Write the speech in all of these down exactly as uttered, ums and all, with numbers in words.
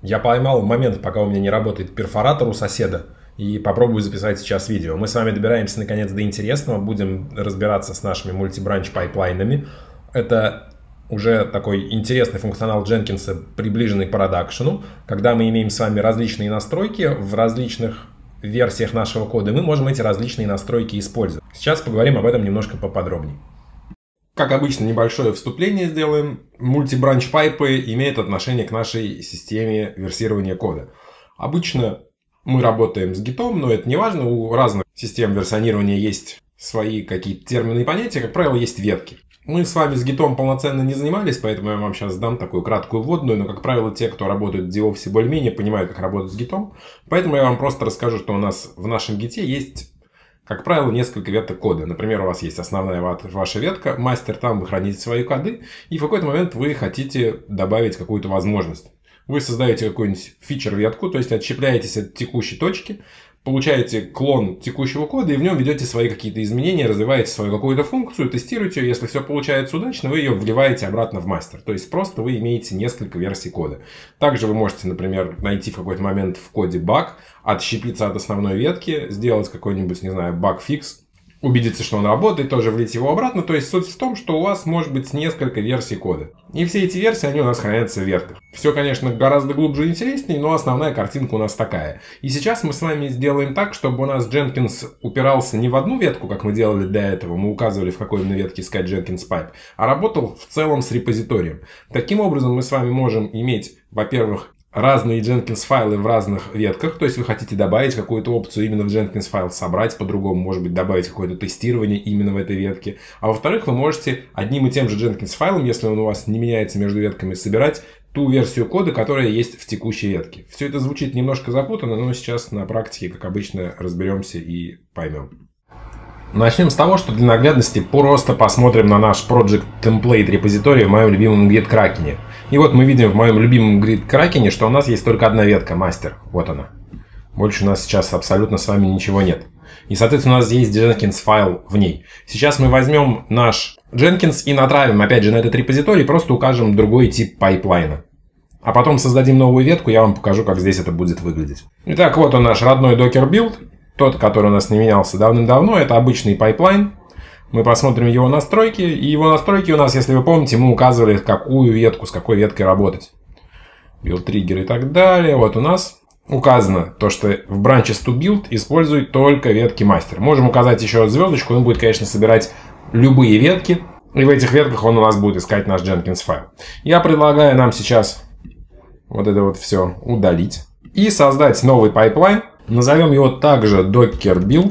Я поймал момент, пока у меня не работает перфоратор у соседа, и попробую записать сейчас видео. Мы с вами добираемся наконец до интересного, будем разбираться с нашими мультибранч пайплайнами. Это уже такой интересный функционал Jenkins, приближенный к продакшену, когда мы имеем с вами различные настройки в различных версиях нашего кода, и мы можем эти различные настройки использовать. Сейчас поговорим об этом немножко поподробнее. Как обычно, небольшое вступление сделаем. Мультибранч пайпы имеют отношение к нашей системе версирования кода. Обычно мы работаем с гитом, но это не важно. У разных систем версионирования есть свои какие-то термины и понятия. Как правило, есть ветки. Мы с вами с гитом полноценно не занимались, поэтому я вам сейчас дам такую краткую вводную. Но, как правило, те, кто работает в DevOps, более-менее понимают, как работать с гитом. Поэтому я вам просто расскажу, что у нас в нашем гите есть, как правило, несколько веток кода. Например, у вас есть основная ваша ветка, мастер, там вы храните свои коды, и в какой-то момент вы хотите добавить какую-то возможность. Вы создаете какую-нибудь фичер-ветку, то есть отщепляетесь от текущей точки, получаете клон текущего кода и в нем ведете свои какие-то изменения, развиваете свою какую-то функцию, тестируете ее. Если все получается удачно, вы ее вливаете обратно в мастер. То есть просто вы имеете несколько версий кода. Также вы можете, например, найти в какой-то момент в коде баг, отщепиться от основной ветки, сделать какой-нибудь, не знаю, баг-фикс, убедиться, что он работает, тоже влить его обратно. То есть суть в том, что у вас может быть несколько версий кода. И все эти версии, они у нас хранятся в ветках. Все, конечно, гораздо глубже и интереснее, но основная картинка у нас такая. И сейчас мы с вами сделаем так, чтобы у нас Jenkins упирался не в одну ветку, как мы делали до этого, мы указывали, в какой именно ветке искать Jenkins Pipe, а работал в целом с репозиторием. Таким образом, мы с вами можем иметь, во-первых, разные Jenkins файлы в разных ветках, то есть вы хотите добавить какую-то опцию именно в Jenkins файл, собрать по-другому, может быть, добавить какое-то тестирование именно в этой ветке. А во-вторых, вы можете одним и тем же Jenkins файлом, если он у вас не меняется между ветками, собирать ту версию кода, которая есть в текущей ветке. Все это звучит немножко запутанно, но сейчас на практике, как обычно, разберемся и поймем. Начнем с того, что для наглядности просто посмотрим на наш Project Template репозиторий в моем любимом GitKraken. И вот мы видим в моем любимом GitKraken, что у нас есть только одна ветка, мастер. Вот она. Больше у нас сейчас абсолютно с вами ничего нет. И, соответственно, у нас есть Jenkins файл в ней. Сейчас мы возьмем наш Jenkins и натравим, опять же, на этот репозиторий, просто укажем другой тип пайплайна. А потом создадим новую ветку, я вам покажу, как здесь это будет выглядеть. Итак, вот он наш родной Docker build. Тот, который у нас не менялся давным-давно, это обычный пайплайн. Мы посмотрим его настройки. И его настройки у нас, если вы помните, мы указывали, какую ветку, с какой веткой работать. Build триггер и так далее. Вот у нас указано то, что в branches to build использует только ветки мастер. Можем указать еще звездочку, он будет, конечно, собирать любые ветки. И в этих ветках он у нас будет искать наш Jenkins файл. Я предлагаю нам сейчас вот это вот все удалить. И создать новый пайплайн. Назовем его также Docker build.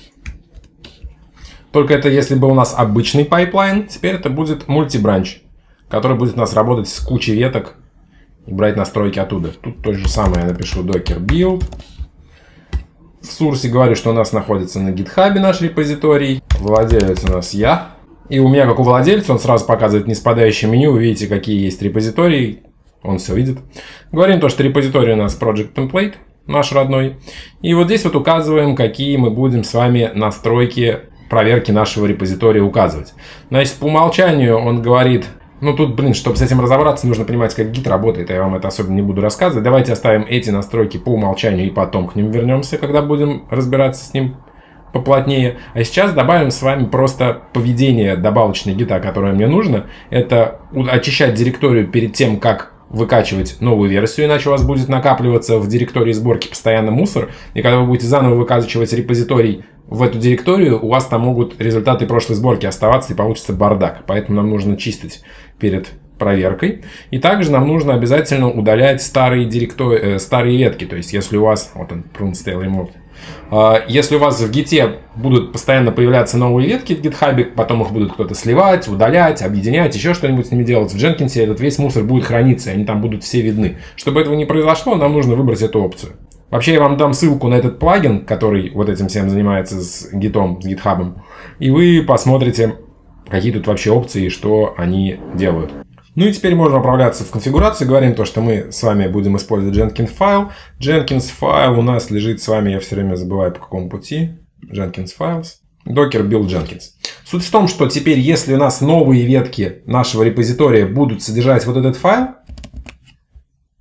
Только это если бы у нас обычный пайплайн, теперь это будет мультибранч, который будет у нас работать с кучей веток и брать настройки оттуда. Тут то же самое я напишу Docker build. В сурсе говорю, что у нас находится на GitHub наш репозиторий. Владелец у нас я. И у меня, как у владельца, он сразу показывает ниспадающее меню. Вы видите, какие есть репозитории. Он все видит. Говорим то, что репозиторий у нас Project Template. Наш родной. И вот здесь вот указываем, какие мы будем с вами настройки проверки нашего репозитория указывать. Значит, по умолчанию он говорит, ну тут, блин, чтобы с этим разобраться, нужно понимать, как гит работает, я вам это особенно не буду рассказывать. Давайте оставим эти настройки по умолчанию и потом к ним вернемся, когда будем разбираться с ним поплотнее. А сейчас добавим с вами просто поведение добавочной гита, которое мне нужно. Это очищать директорию перед тем, как выкачивать новую версию, иначе у вас будет накапливаться в директории сборки постоянно мусор, и когда вы будете заново выкачивать репозиторий в эту директорию, у вас там могут результаты прошлой сборки оставаться и получится бардак. Поэтому нам нужно чистить перед проверкой. И также нам нужно обязательно удалять старые, директори... э, старые ветки. То есть, если у вас... Вот он, prune stale removed. Uh, если у вас в гите будут постоянно появляться новые ветки в GitHub, потом их будут кто-то сливать, удалять, объединять, еще что-нибудь с ними делать, в Jenkins этот весь мусор будет храниться, и они там будут все видны. Чтобы этого не произошло, нам нужно выбрать эту опцию. Вообще, я вам дам ссылку на этот плагин, который вот этим всем занимается с гитом, с GitHub, и вы посмотрите, какие тут вообще опции и что они делают. Ну и теперь можно отправляться в конфигурацию. Говорим то, что мы с вами будем использовать Jenkins файл. Jenkins файл у нас лежит с вами, я все время забываю по какому пути. Jenkins Files. Docker build Jenkins. Суть в том, что теперь, если у нас новые ветки нашего репозитория будут содержать вот этот файл,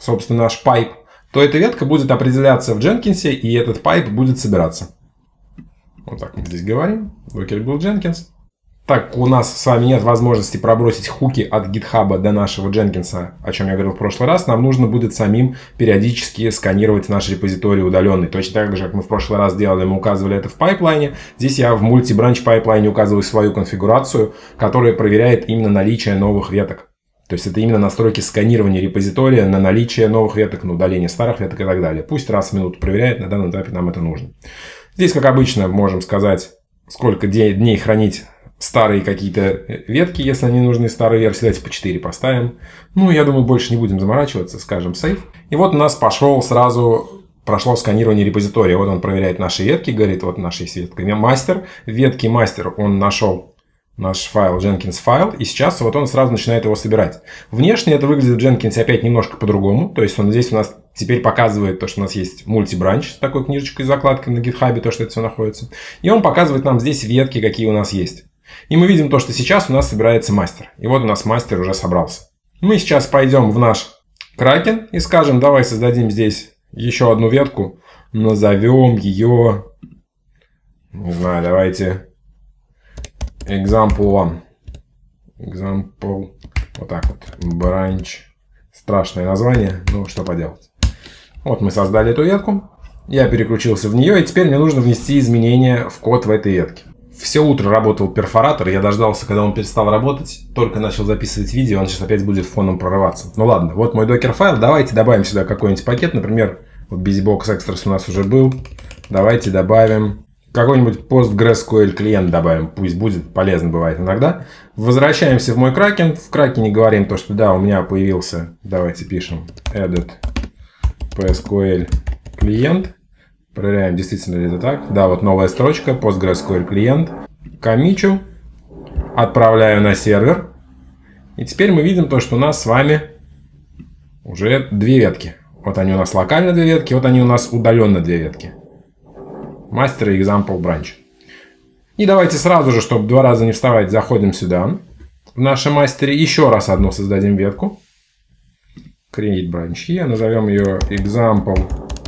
собственно, наш пайп, то эта ветка будет определяться в Jenkins, и этот пайп будет собираться. Вот так мы здесь говорим. Docker build Jenkins. Так, у нас с вами нет возможности пробросить хуки от GitHub до нашего Jenkins, о чем я говорил в прошлый раз. Нам нужно будет самим периодически сканировать наш репозиторий удаленный. Точно так же, как мы в прошлый раз делали, мы указывали это в пайплайне. Здесь я в мультибранч пайплайне указываю свою конфигурацию, которая проверяет именно наличие новых веток. То есть это именно настройки сканирования репозитория на наличие новых веток, на удаление старых веток и так далее. Пусть раз в минуту проверяет, на данном этапе нам это нужно. Здесь, как обычно, можем сказать, сколько дней хранить старые какие-то ветки, если они нужны, старые версии. Давайте по четыре поставим. Ну, я думаю, больше не будем заморачиваться, скажем save. И вот у нас пошел сразу, прошло сканирование репозитория. Вот он проверяет наши ветки, говорит, вот наша есть ветка мастер. В ветке мастер он нашел наш файл, Jenkins файл, и сейчас вот он сразу начинает его собирать. Внешне это выглядит в Jenkins опять немножко по-другому. То есть он здесь у нас теперь показывает то, что у нас есть мультибранч с такой книжечкой, закладкой на GitHub, то, что это все находится. И он показывает нам здесь ветки, какие у нас есть. И мы видим то, что сейчас у нас собирается мастер. И вот у нас мастер уже собрался. Мы сейчас пойдем в наш Kraken и скажем, давай создадим здесь еще одну ветку. Назовем ее, не знаю, давайте example one. Example, вот так вот, branch. Страшное название, ну что поделать. Вот мы создали эту ветку. Я переключился в нее, и теперь мне нужно внести изменения в код в этой ветке. Все утро работал перфоратор, я дождался, когда он перестал работать, только начал записывать видео, он сейчас опять будет фоном прорываться. Ну ладно, вот мой докер файл, давайте добавим сюда какой-нибудь пакет, например, вот BusyBox Extras у нас уже был, давайте добавим какой-нибудь PostgreSQL клиент добавим, пусть будет, полезно бывает иногда. Возвращаемся в мой Kraken, в Kraken говорим то, что да, у меня появился, давайте пишем edit PSQL клиент. Проверяем, действительно ли это так. Да, вот новая строчка, PostgreSQL клиент. Коммичу. Отправляю на сервер. И теперь мы видим то, что у нас с вами уже две ветки. Вот они у нас локально две ветки, вот они у нас удаленно две ветки. Мастер и example branch. И давайте сразу же, чтобы два раза не вставать, заходим сюда. В нашем мастере еще раз одну создадим ветку. Create branch. Назовем ее example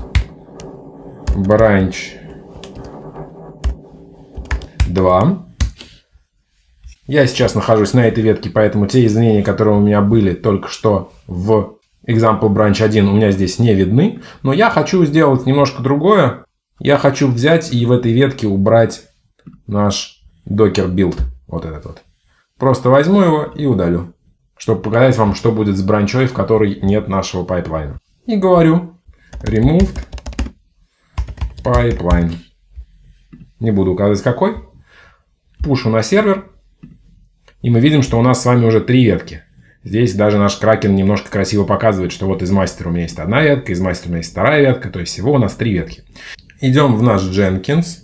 branch два. Я сейчас нахожусь на этой ветке, поэтому те изменения, которые у меня были только что в example branch один, у меня здесь не видны. Но я хочу сделать немножко другое. Я хочу взять и в этой ветке убрать наш docker build. Вот этот вот. Просто возьму его и удалю, чтобы показать вам, что будет с бранчой, в которой нет нашего пайплайна. И говорю removed pipeline. Не буду указывать какой. Пушу на сервер. И мы видим, что у нас с вами уже три ветки. Здесь даже наш Kraken немножко красиво показывает, что вот из мастера у меня есть одна ветка, из мастера у меня есть вторая ветка. То есть всего у нас три ветки. Идем в наш Jenkins.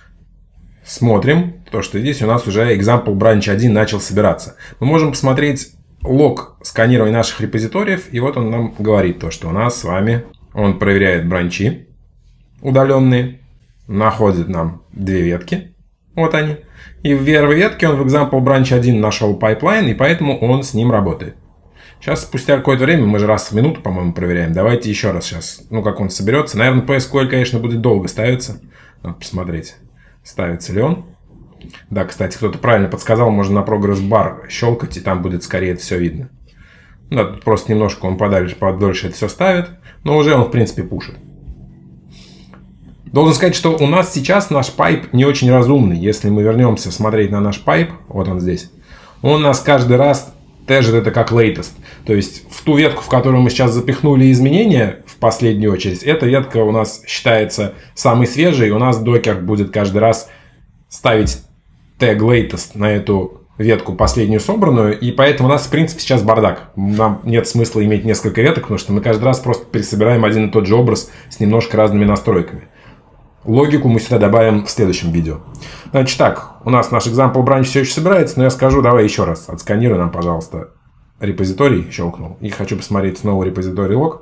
Смотрим, то, что здесь у нас уже example branch один начал собираться. Мы можем посмотреть лог сканирования наших репозиториев. И вот он нам говорит то, что у нас с вами, он проверяет бранчи удаленные, находит нам две ветки, вот они, и в первой ветке он в example branch один нашел пайплайн, и поэтому он с ним работает. Сейчас, спустя какое-то время, мы же раз в минуту, по-моему, проверяем, давайте еще раз сейчас, ну, как он соберется. Наверное, пи эс кью эль, конечно, будет долго ставиться, надо посмотреть, ставится ли он. Да, кстати, кто-то правильно подсказал, можно на Progress Bar щелкать, и там будет скорее это все видно. Да, тут просто немножко он подальше, подольше это все ставит, но уже он, в принципе, пушит. Должен сказать, что у нас сейчас наш пайп не очень разумный. Если мы вернемся смотреть на наш пайп, вот он здесь, он у нас каждый раз тежит это как latest. То есть в ту ветку, в которую мы сейчас запихнули изменения в последнюю очередь, эта ветка у нас считается самой свежей. И у нас докер будет каждый раз ставить тег latest на эту ветку последнюю собранную. И поэтому у нас в принципе сейчас бардак. Нам нет смысла иметь несколько веток, потому что мы каждый раз просто пересобираем один и тот же образ с немножко разными настройками. Логику мы сюда добавим в следующем видео. Значит так, у нас наш example branch все еще собирается, но я скажу, давай еще раз, отсканируй нам, пожалуйста, репозиторий, щелкнул. И хочу посмотреть снова репозиторий лог.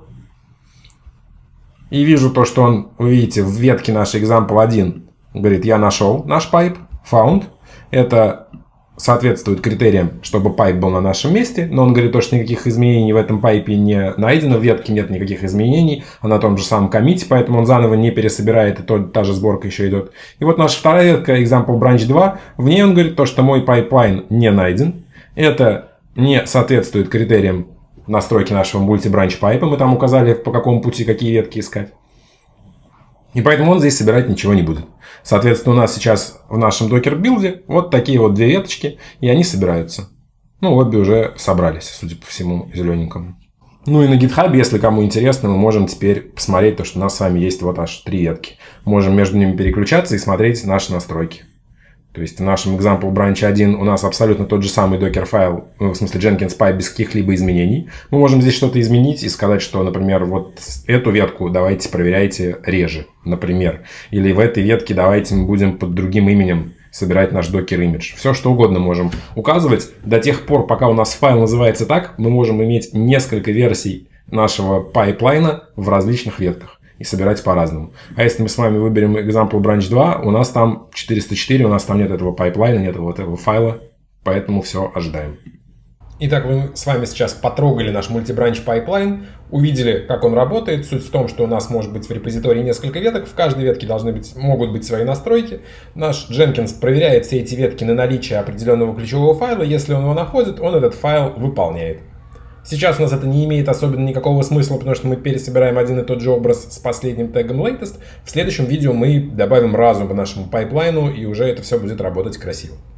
И вижу то, что он, вы видите, в ветке нашей example один говорит, я нашел наш пайп, found. Это соответствует критериям, чтобы пайп был на нашем месте, но он говорит, то, что никаких изменений в этом пайпе не найдено, в ветке нет никаких изменений, а на том же самом коммите, поэтому он заново не пересобирает, и то, та же сборка еще идет. И вот наша вторая ветка, example branch два, в ней он говорит, то, что мой пайплайн не найден, это не соответствует критериям настройки нашего мультибранч пайпа, мы там указали, по какому пути какие ветки искать. И поэтому он здесь собирать ничего не будет. Соответственно, у нас сейчас в нашем докер-билде вот такие вот две веточки, и они собираются. Ну, обе уже собрались, судя по всему, зелененькому. Ну и на GitHub, если кому интересно, мы можем теперь посмотреть то, что у нас с вами есть вот аж три ветки. Можем между ними переключаться и смотреть наши настройки. То есть в нашем example branch один у нас абсолютно тот же самый докер-файл, в смысле Jenkins Pipe без каких-либо изменений. Мы можем здесь что-то изменить и сказать, что, например, вот эту ветку давайте проверяйте реже, например. Или в этой ветке давайте мы будем под другим именем собирать наш докер-имидж. Все что угодно можем указывать. До тех пор, пока у нас файл называется так, мы можем иметь несколько версий нашего пайплайна в различных ветках и собирать по-разному. А если мы с вами выберем example branch два, у нас там четыреста четыре, у нас там нет этого пайплайна, нет вот этого файла, поэтому все ожидаем. Итак, мы с вами сейчас потрогали наш мультибранч пайплайн, увидели, как он работает. Суть в том, что у нас может быть в репозитории несколько веток, в каждой ветке должны быть, могут быть свои настройки. Наш Jenkins проверяет все эти ветки на наличие определенного ключевого файла. Если он его находит, он этот файл выполняет. Сейчас у нас это не имеет особенно никакого смысла, потому что мы пересобираем один и тот же образ с последним тегом latest. В следующем видео мы добавим разум к нашему пайплайну, и уже это все будет работать красиво.